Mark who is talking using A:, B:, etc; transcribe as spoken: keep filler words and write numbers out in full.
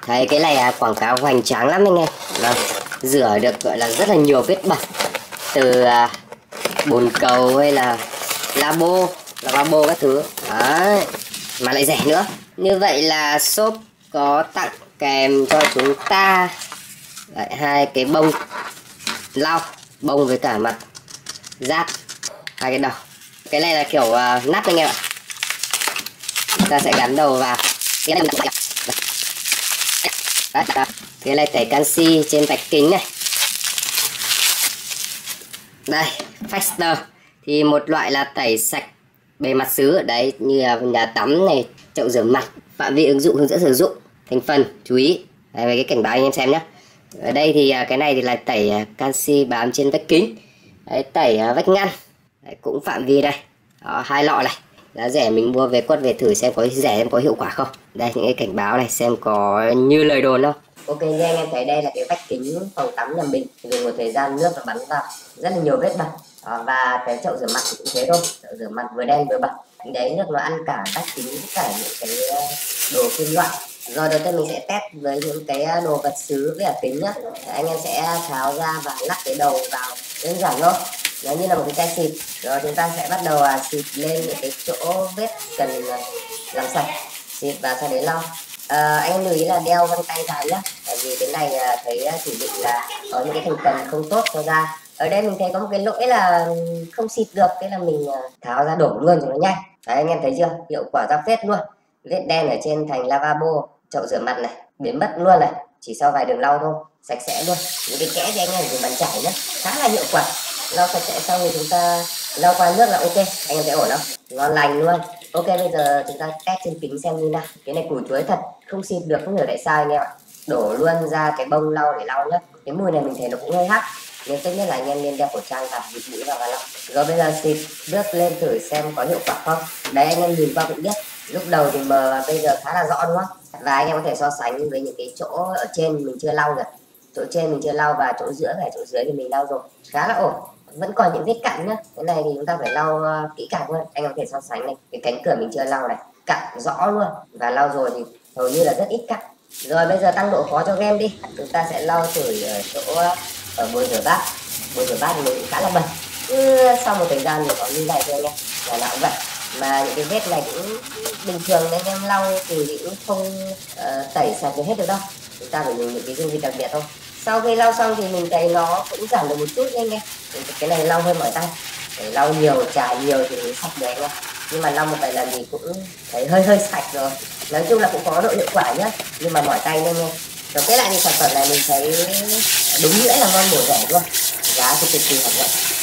A: Thấy cái này à, quảng cáo hoành tráng lắm anh em. Vâng, rửa được gọi là rất là nhiều vết bẩn từ à, bồn cầu hay là labo, lavabo các thứ. Đấy, mà lại rẻ nữa. Như vậy là shop có tặng kèm cho chúng ta đấy, hai cái bông lau, bông với cả mặt rác, hai cái đầu. Cái này là kiểu uh, nắp anh em ạ. Chúng ta sẽ gắn đầu vào. Cái này mình đấy, đấy. Cái này tẩy canxi trên vạch kính này. Đây, Faster thì một loại là tẩy sạch bề mặt xứ ở đấy, như là nhà tắm này, chậu rửa mặt. Phạm vi ứng dụng, hướng dẫn sử dụng, thành phần chú ý. Đây, với cái cảnh báo anh em xem nhé. Ở đây thì cái này thì là tẩy canxi bám trên vách kính. Đấy, tẩy vách ngăn. Đấy, cũng phạm vi đây. Đó, hai lọ này. Giá rẻ mình mua về quất về thử xem có rẻ em có hiệu quả không. Đây những cái cảnh báo này xem có như lời đồn không. Ok như anh em thấy đây là cái vách kính phòng tắm nhà mình. Dùng một thời gian nước nó bắn vào rất là nhiều vết bẩn. Đó, và cái chậu rửa mặt cũng thế thôi. Chậu rửa mặt vừa đen vừa bẩn. Thì đấy nước nó ăn cả vách kính, cả những cái đồ kim loại. Rồi đầu tiên mình sẽ test với những cái đồ vật sứ với cả kính nhá. Anh em sẽ tháo ra và lắp cái đầu vào đơn giản thôi. Nó như là một cái chai xịt. Rồi chúng ta sẽ bắt đầu à, xịt lên những cái chỗ vết cần làm sạch, xịt và sau đấy lau. À, anh em lưu ý là đeo găng tay dài nhá, tại vì cái này à, thấy chỉ định là có những cái thành phần không tốt cho da. Ở đây mình thấy có một cái lỗi là không xịt được, thế là mình tháo ra đổ luôn cho nó nhanh. Đấy anh em thấy chưa, hiệu quả ra phết luôn. Vết đen ở trên thành lavabo, chậu rửa mặt này biến mất luôn này, chỉ sau vài đường lau thôi, sạch sẽ luôn. Những cái kẽ thì anh em dùng bàn chải nhá, khá là hiệu quả. Lau sạch sẽ xong thì chúng ta lau qua nước là ok, anh em thấy ổn không? Ngon lành luôn. Ok bây giờ chúng ta test trên kính xem như nào. Cái này củ chuối thật, không xịt được, không hiểu tại sao anh em ạ. Đổ luôn ra cái bông lau để lau nhá. Cái mùi này mình thấy nó cũng hơi hắc, nên tốt nhất là anh em nên đeo khẩu trang và bịt mũi vào và lau. Rồi bây giờ xịt nước lên thử xem có hiệu quả không. Đấy anh em nhìn qua cũng biết, lúc đầu thì mờ và bây giờ khá là rõ đúng không? Và anh em có thể so sánh với những cái chỗ ở trên mình chưa lau rồi, chỗ trên mình chưa lau và chỗ giữa này, chỗ dưới thì mình lau rồi, khá là ổn. Vẫn còn những vết cặn nhá, cái này thì chúng ta phải lau uh, kỹ càng hơn. Anh em có thể so sánh này, cái cánh cửa mình chưa lau này, cặn rõ luôn, và lau rồi thì hầu như là rất ít cặn. Rồi bây giờ tăng độ khó cho game đi, chúng ta sẽ lau thử ở chỗ ở bồn rửa bát. Bồn rửa bát thì mình cũng khá là bẩn, cứ sau một thời gian thì có như này thôi anh em, là nào cũng vậy. Mà những cái vết này cũng bình thường nên em lau thì cũng không uh, tẩy sạch được hết được đâu, chúng ta phải dùng những cái dung dịch đặc biệt thôi. Sau khi lau xong thì mình thấy nó cũng giảm được một chút nha anh em. Cái này lau hơi mỏi tay, để lau nhiều, chải nhiều thì mới sạch được anh em. Nhưng mà lau một vài lần thì cũng thấy hơi hơi sạch rồi. Nói chung là cũng có độ hiệu quả nhá, nhưng mà mỏi tay nha anh em. Rồi cái lại thì sản phẩm này mình thấy đúng nghĩa là ngon bổ rẻ luôn, giá thì cực kỳ hợp lý.